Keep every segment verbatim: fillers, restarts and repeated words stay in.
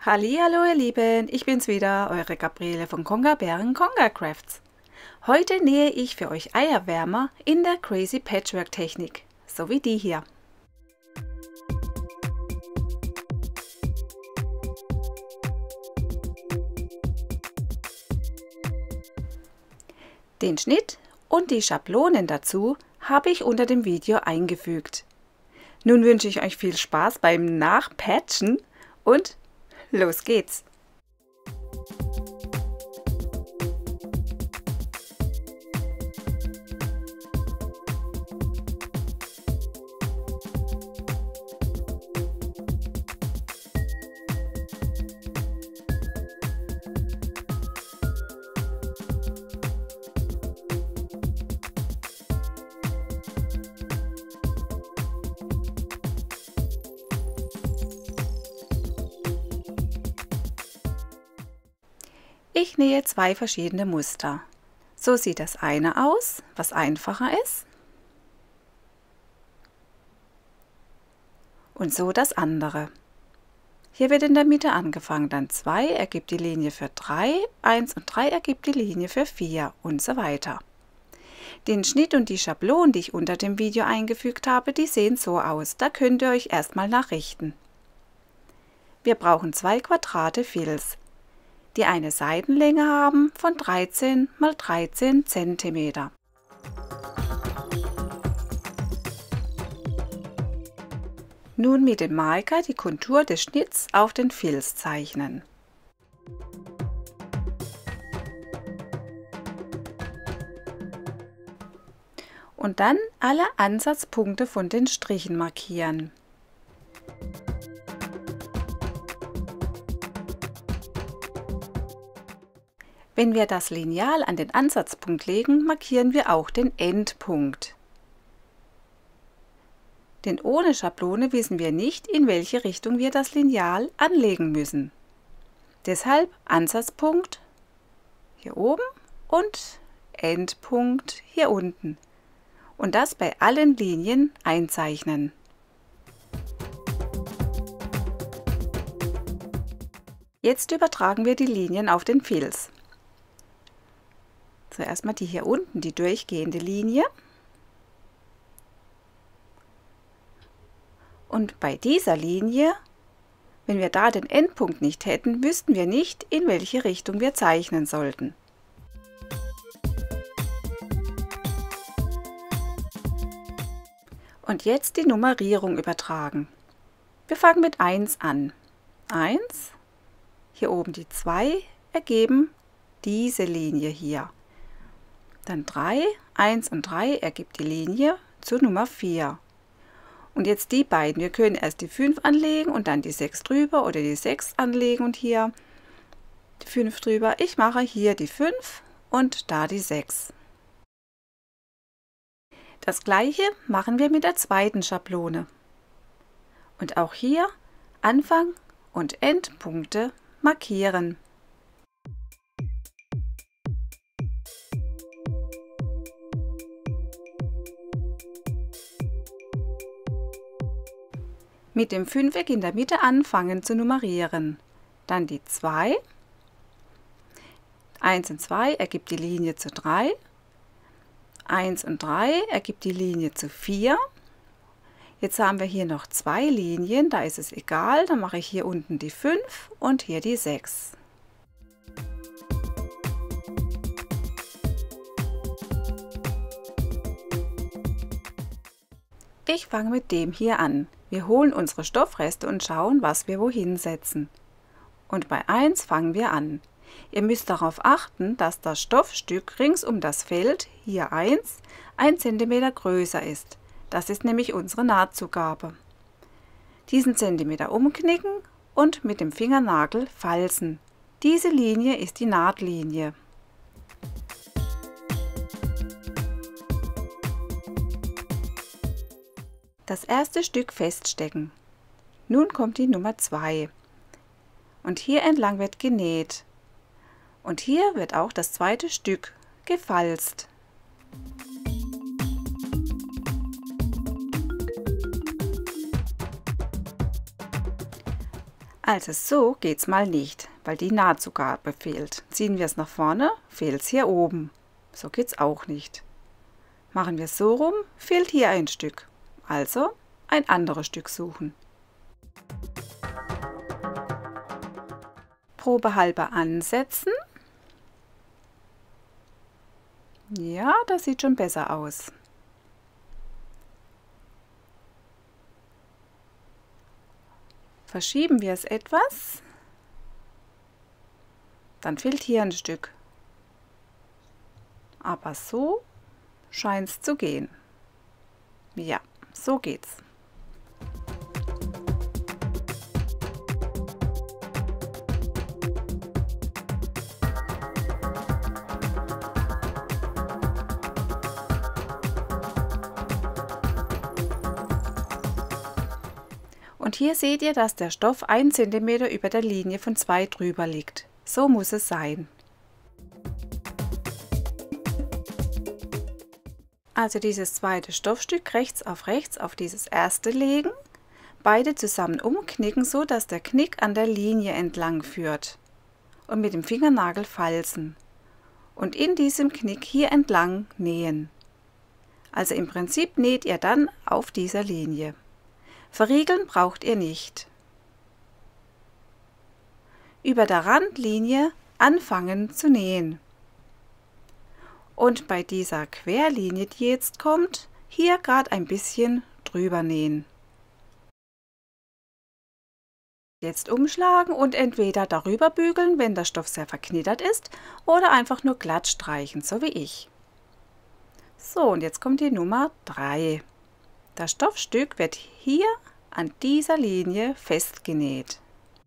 Hallihallo ihr Lieben, ich bin's wieder, eure Gabriele von Konga Bären Konga Crafts. Heute nähe ich für euch Eierwärmer in der Crazy Patchwork Technik, so wie die hier. Den Schnitt und die Schablonen dazu habe ich unter dem Video eingefügt. Nun wünsche ich euch viel Spaß beim Nachpatchen und los geht's! Ich nähe zwei verschiedene Muster. So sieht das eine aus, was einfacher ist, und so das andere. Hier wird in der Mitte angefangen, dann zwei ergibt die Linie für drei, eins und drei ergibt die Linie für vier und so weiter. Den Schnitt und die Schablonen, die ich unter dem Video eingefügt habe, die sehen so aus. Da könnt ihr euch erstmal nachrichten. Wir brauchen zwei Quadrate Filz, die eine Seitenlänge haben von dreizehn mal dreizehn Zentimeter. Nun mit dem Marker die Kontur des Schnitts auf den Filz zeichnen. Und dann alle Ansatzpunkte von den Strichen markieren. Wenn wir das Lineal an den Ansatzpunkt legen, markieren wir auch den Endpunkt. Denn ohne Schablone wissen wir nicht, in welche Richtung wir das Lineal anlegen müssen. Deshalb Ansatzpunkt hier oben und Endpunkt hier unten. Und das bei allen Linien einzeichnen. Jetzt übertragen wir die Linien auf den Filz. Zuerst mal die hier unten, die durchgehende Linie. Und bei dieser Linie, wenn wir da den Endpunkt nicht hätten, wüssten wir nicht, in welche Richtung wir zeichnen sollten. Und jetzt die Nummerierung übertragen. Wir fangen mit eins an. eins, hier oben die zwei ergeben diese Linie hier. Dann drei, eins und drei ergibt die Linie zur Nummer vier. Und jetzt die beiden. Wir können erst die fünf anlegen und dann die sechs drüber oder die sechs anlegen und hier die fünf drüber. Ich mache hier die fünf und da die sechs. Das gleiche machen wir mit der zweiten Schablone. Und auch hier Anfang und Endpunkte markieren. Mit dem Fünfeck in der Mitte anfangen zu nummerieren. Dann die zwei. eins und zwei ergibt die Linie zu drei. eins und drei ergibt die Linie zu vier. Jetzt haben wir hier noch zwei Linien, da ist es egal. Dann mache ich hier unten die fünf und hier die sechs. Ich fange mit dem hier an. Wir holen unsere Stoffreste und schauen, was wir wohin setzen. Und bei eins fangen wir an. Ihr müsst darauf achten, dass das Stoffstück rings um das Feld, hier eins, ein Zentimeter größer ist. Das ist nämlich unsere Nahtzugabe. Diesen Zentimeter umknicken und mit dem Fingernagel falzen. Diese Linie ist die Nahtlinie. Das erste Stück feststecken. Nun kommt die Nummer zwei. Und hier entlang wird genäht. Und hier wird auch das zweite Stück gefalzt. Also so geht's mal nicht, weil die Nahtzugabe fehlt. Ziehen wir es nach vorne, fehlt es hier oben. So geht's auch nicht. Machen wir es so rum, fehlt hier ein Stück. Also ein anderes Stück suchen. Probe halber ansetzen. Ja, das sieht schon besser aus. Verschieben wir es etwas. Dann fehlt hier ein Stück. Aber so scheint es zu gehen. Ja, so geht's. Und hier seht ihr, dass der Stoff ein Zentimeter über der Linie von zwei drüber liegt. So muss es sein. Also dieses zweite Stoffstück rechts auf rechts auf dieses erste legen, beide zusammen umknicken, so dass der Knick an der Linie entlang führt und mit dem Fingernagel falzen und in diesem Knick hier entlang nähen. Also im Prinzip näht ihr dann auf dieser Linie. Verriegeln braucht ihr nicht. Über der Randlinie anfangen zu nähen. Und bei dieser Querlinie, die jetzt kommt, hier gerade ein bisschen drüber nähen. Jetzt umschlagen und entweder darüber bügeln, wenn der Stoff sehr verknittert ist, oder einfach nur glatt streichen, so wie ich. So, und jetzt kommt die Nummer drei. Das Stoffstück wird hier an dieser Linie festgenäht.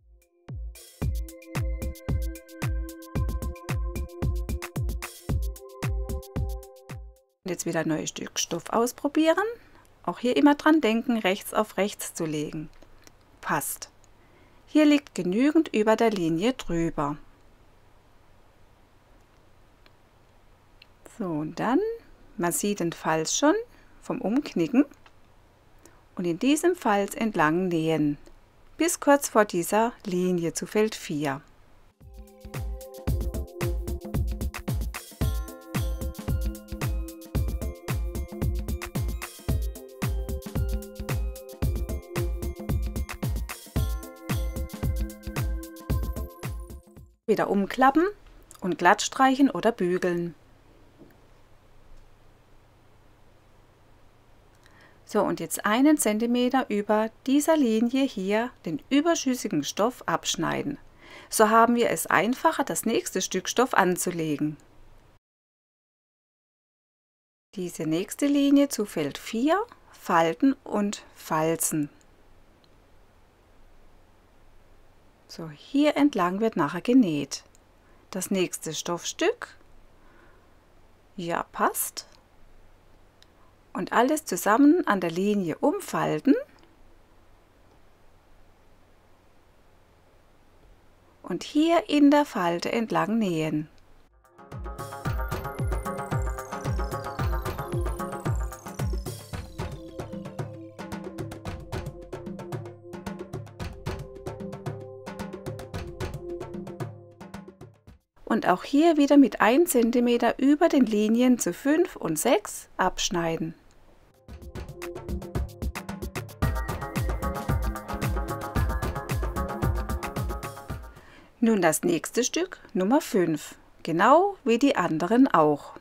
Und jetzt wieder ein neues Stück Stoff ausprobieren. Auch hier immer dran denken, rechts auf rechts zu legen. Passt. Hier liegt genügend über der Linie drüber. So, und dann, man sieht den Falz schon vom Umknicken. Und in diesem Falz entlang nähen, bis kurz vor dieser Linie zu Feld vier. Wieder umklappen und glatt streichen oder bügeln. So, und jetzt einen Zentimeter über dieser Linie hier den überschüssigen Stoff abschneiden. So haben wir es einfacher, das nächste Stück Stoff anzulegen. Diese nächste Linie zu Feld vier falten und falzen. So, hier entlang wird nachher genäht. Das nächste Stoffstück, ja, passt. Und alles zusammen an der Linie umfalten und hier in der Falte entlang nähen. Und auch hier wieder mit einem Zentimeter über den Linien zu fünf und sechs abschneiden. Nun das nächste Stück, Nummer fünf, genau wie die anderen auch.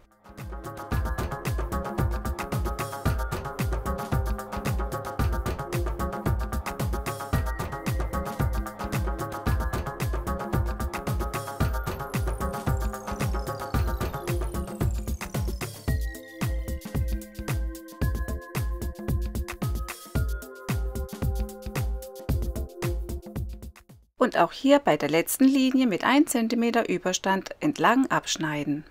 Und auch hier bei der letzten Linie mit einem Zentimeter Überstand entlang abschneiden.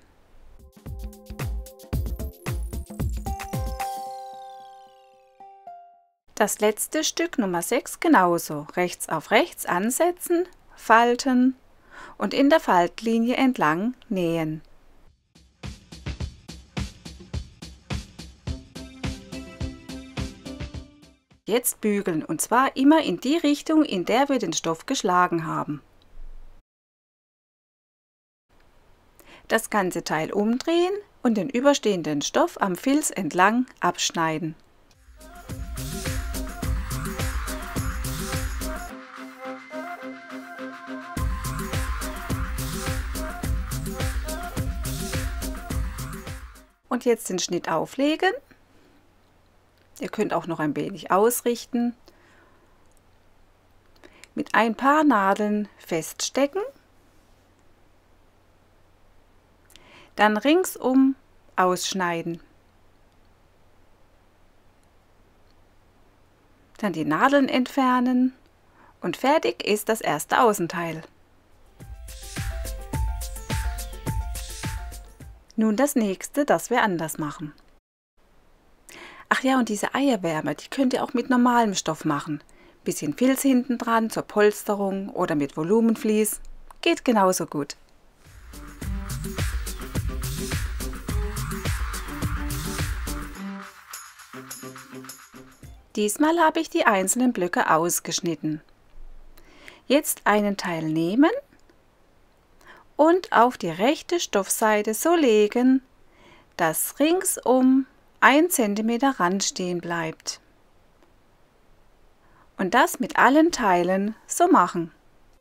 Das letzte Stück Nummer sechs genauso, rechts auf rechts ansetzen, falten und in der Faltlinie entlang nähen. Jetzt bügeln, und zwar immer in die Richtung, in der wir den Stoff geschlagen haben. Das ganze Teil umdrehen und den überstehenden Stoff am Filz entlang abschneiden. Und jetzt den Schnitt auflegen. Ihr könnt auch noch ein wenig ausrichten. Mit ein paar Nadeln feststecken. Dann ringsum ausschneiden. Dann die Nadeln entfernen und fertig ist das erste Außenteil. Nun das nächste, das wir anders machen. Ach ja, und diese Eierwärmer, die könnt ihr auch mit normalem Stoff machen. Bisschen Filz hinten dran zur Polsterung oder mit Volumenvlies. Geht genauso gut. Diesmal habe ich die einzelnen Blöcke ausgeschnitten. Jetzt einen Teil nehmen und auf die rechte Stoffseite so legen, dass ringsum ein Zentimeter Rand stehen bleibt. Und das mit allen Teilen so machen.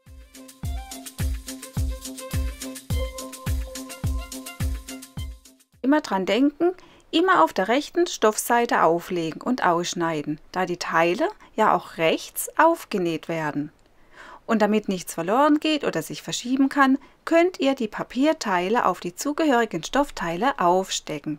Immer dran denken, immer auf der rechten Stoffseite auflegen und ausschneiden, da die Teile ja auch rechts aufgenäht werden. Und damit nichts verloren geht oder sich verschieben kann, könnt ihr die Papierteile auf die zugehörigen Stoffteile aufstecken.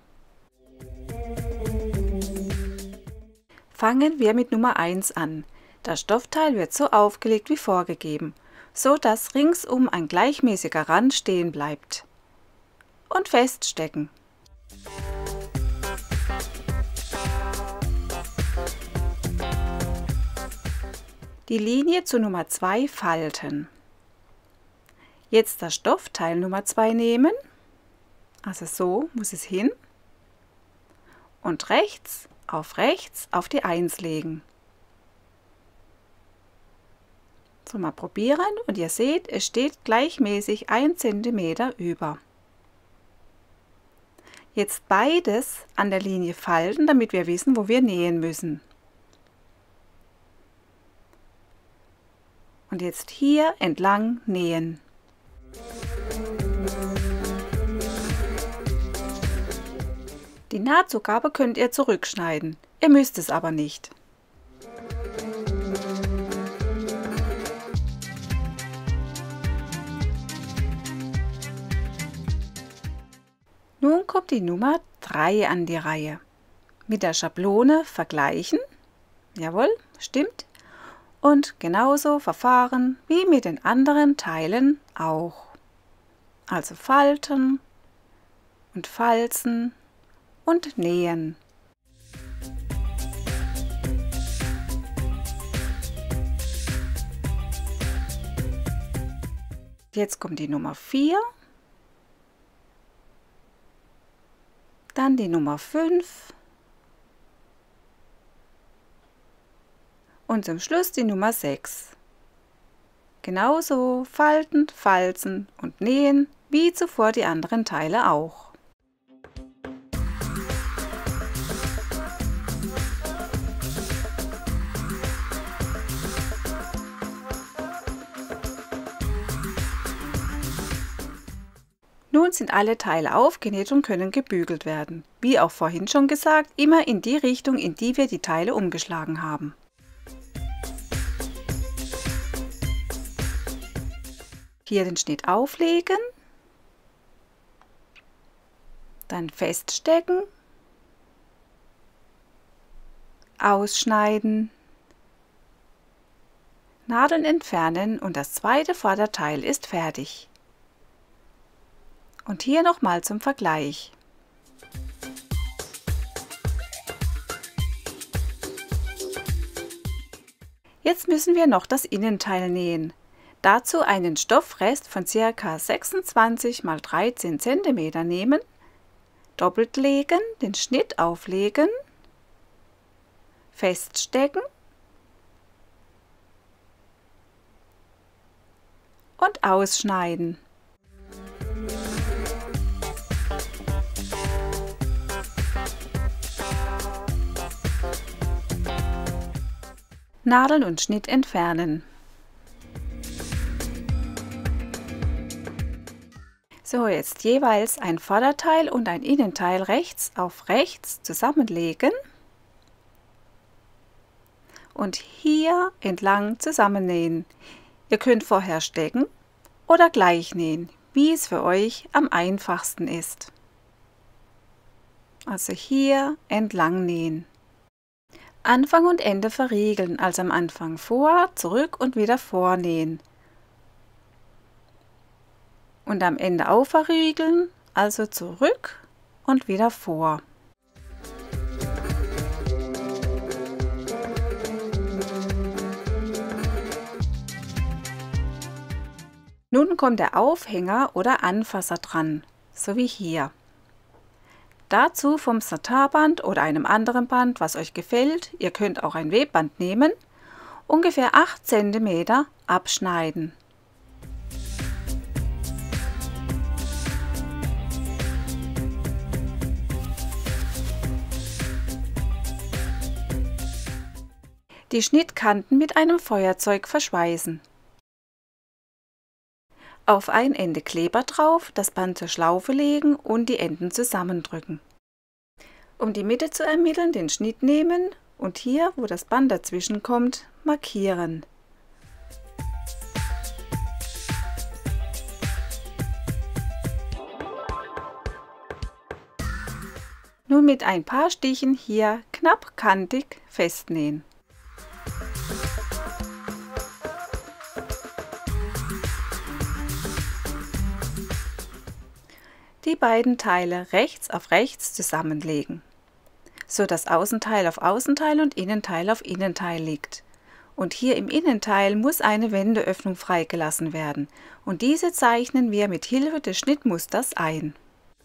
Fangen wir mit Nummer eins an. Das Stoffteil wird so aufgelegt wie vorgegeben, so dass ringsum ein gleichmäßiger Rand stehen bleibt. Und feststecken. Die Linie zu Nummer zwei falten. Jetzt das Stoffteil Nummer zwei nehmen, also so muss es hin, und rechts auf rechts auf die eins legen. So, mal probieren und ihr seht, es steht gleichmäßig ein Zentimeter über. Jetzt beides an der Linie falten, damit wir wissen, wo wir nähen müssen. Und jetzt hier entlang nähen. Die Nahtzugabe könnt ihr zurückschneiden, ihr müsst es aber nicht. Nun kommt die Nummer drei an die Reihe. Mit der Schablone vergleichen. Jawohl, stimmt. Und genauso verfahren wie mit den anderen Teilen auch. Also falten und falzen und nähen. Jetzt kommt die Nummer vier, dann die Nummer fünf und zum Schluss die Nummer sechs. Genauso falten, falzen und nähen wie zuvor die anderen Teile auch. Nun sind alle Teile aufgenäht und können gebügelt werden. Wie auch vorhin schon gesagt, immer in die Richtung, in die wir die Teile umgeschlagen haben. Hier den Schnitt auflegen, dann feststecken, ausschneiden, Nadeln entfernen und das zweite Vorderteil ist fertig. Und hier nochmal zum Vergleich. Jetzt müssen wir noch das Innenteil nähen. Dazu einen Stoffrest von ca. sechsundzwanzig mal dreizehn Zentimeter nehmen, doppelt legen, den Schnitt auflegen, feststecken und ausschneiden. Nadeln und Schnitt entfernen. So, jetzt jeweils ein Vorderteil und ein Innenteil rechts auf rechts zusammenlegen und hier entlang zusammennähen. Ihr könnt vorher stecken oder gleich nähen, wie es für euch am einfachsten ist. Also hier entlang nähen. Anfang und Ende verriegeln, also am Anfang vor, zurück und wieder vornähen. Und am Ende auch verriegeln, also zurück und wieder vor. Nun kommt der Aufhänger oder Anfasser dran, so wie hier. Dazu vom Satinband oder einem anderen Band, was euch gefällt, ihr könnt auch ein Webband nehmen, ungefähr acht Zentimeter abschneiden. Die Schnittkanten mit einem Feuerzeug verschweißen. Auf ein Ende Kleber drauf, das Band zur Schlaufe legen und die Enden zusammendrücken. Um die Mitte zu ermitteln, den Schnitt nehmen und hier, wo das Band dazwischen kommt, markieren. Nun mit ein paar Stichen hier knapp kantig festnähen. Die beiden Teile rechts auf rechts zusammenlegen, so dass Außenteil auf Außenteil und Innenteil auf Innenteil liegt. Und hier im Innenteil muss eine Wendeöffnung freigelassen werden und diese zeichnen wir mit Hilfe des Schnittmusters ein.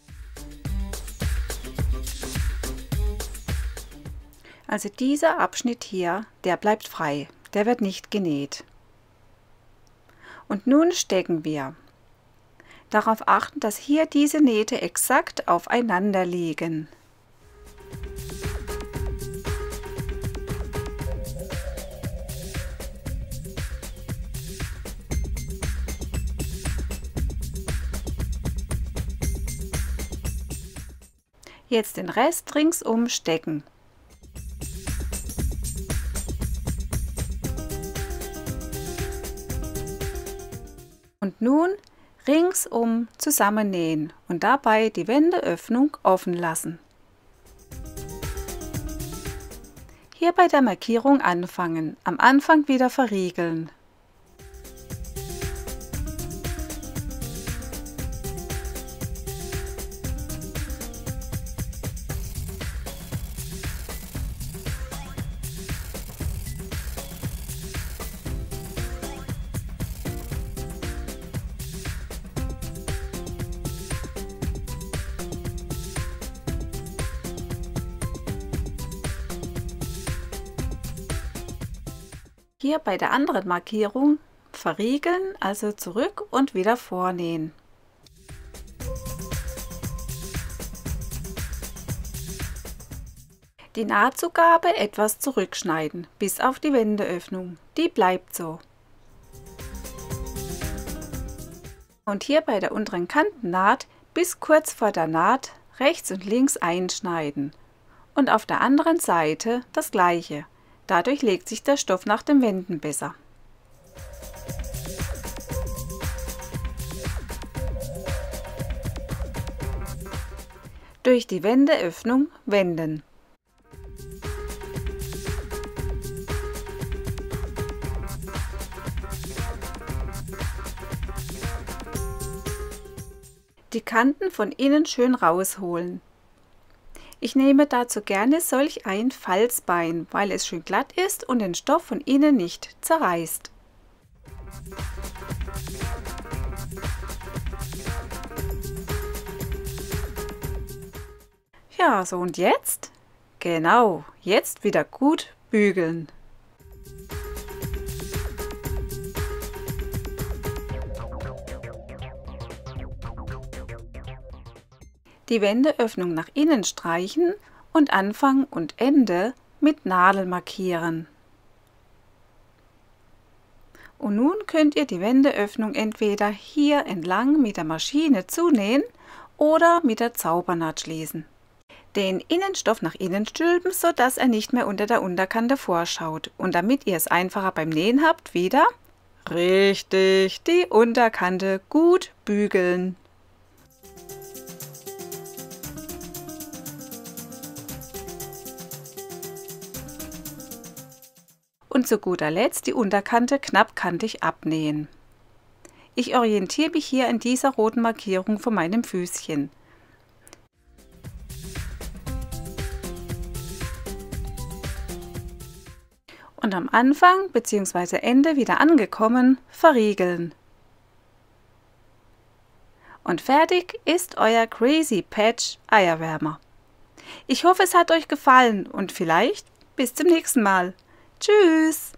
Also dieser Abschnitt hier, der bleibt frei, der wird nicht genäht. Und nun stecken wir. Darauf achten, dass hier diese Nähte exakt aufeinander liegen. Jetzt den Rest ringsum stecken. Und nun ringsum zusammennähen und dabei die Wendeöffnung offen lassen. Hier bei der Markierung anfangen, am Anfang wieder verriegeln. Hier bei der anderen Markierung verriegeln, also zurück und wieder vornähen. Die Nahtzugabe etwas zurückschneiden, bis auf die Wendeöffnung. Die bleibt so. Und hier bei der unteren Kantennaht bis kurz vor der Naht rechts und links einschneiden. Und auf der anderen Seite das gleiche. Dadurch legt sich der Stoff nach dem Wenden besser. Durch die Wendeöffnung wenden. Die Kanten von innen schön rausholen. Ich nehme dazu gerne solch ein Falzbein, weil es schön glatt ist und den Stoff von innen nicht zerreißt. Ja, so und jetzt? Genau, jetzt wieder gut bügeln. Die Wendeöffnung nach innen streichen und Anfang und Ende mit Nadel markieren. Und nun könnt ihr die Wendeöffnung entweder hier entlang mit der Maschine zunähen oder mit der Zaubernaht schließen. Den Innenstoff nach innen stülpen, sodass er nicht mehr unter der Unterkante vorschaut. Und damit ihr es einfacher beim Nähen habt, wieder richtig die Unterkante gut bügeln. Und zu guter Letzt die Unterkante knappkantig abnähen. Ich orientiere mich hier an dieser roten Markierung von meinem Füßchen. Und am Anfang bzw. Ende wieder angekommen, verriegeln. Und fertig ist euer Crazy Patch Eierwärmer. Ich hoffe, es hat euch gefallen und vielleicht bis zum nächsten Mal. Tschüss!